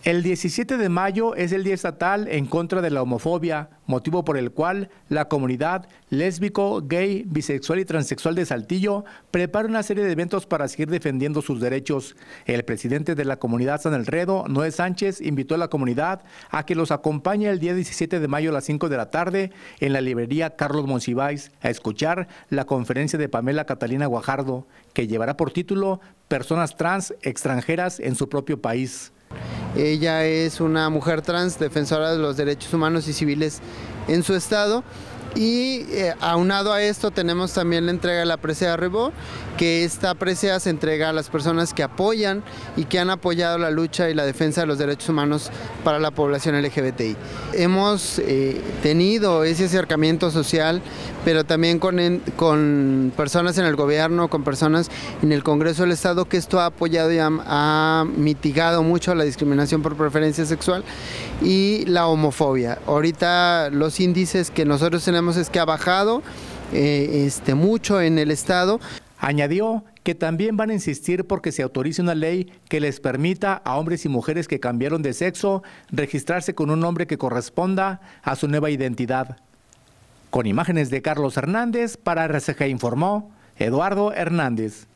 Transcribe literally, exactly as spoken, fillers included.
El diecisiete de mayo es el Día Estatal en contra de la homofobia, motivo por el cual la comunidad lésbico, gay, bisexual y transexual de Saltillo prepara una serie de eventos para seguir defendiendo sus derechos. El presidente de la comunidad San Elredo, Noé Sánchez, invitó a la comunidad a que los acompañe el día diecisiete de mayo a las cinco de la tarde en la librería Carlos Monsiváis a escuchar la conferencia de Pamela Catalina Guajardo, que llevará por título Personas trans extranjeras en su propio país. Ella es una mujer trans, defensora de los derechos humanos y civiles en su estado. Y eh, aunado a esto tenemos también la entrega de la presea Ribó, que esta presea se entrega a las personas que apoyan y que han apoyado la lucha y la defensa de los derechos humanos para la población L G B T I. Hemos eh, tenido ese acercamiento social, pero también con, en, con personas en el gobierno, con personas en el Congreso del Estado, que esto ha apoyado y ha, ha mitigado mucho la discriminación por preferencia sexual y la homofobia. Ahorita los índices que nosotros tenemos es que ha bajado eh, este, mucho en el estado. Añadió que también van a insistir porque se autorice una ley que les permita a hombres y mujeres que cambiaron de sexo registrarse con un nombre que corresponda a su nueva identidad. Con imágenes de Carlos Hernández, para R C G informó Eduardo Hernández.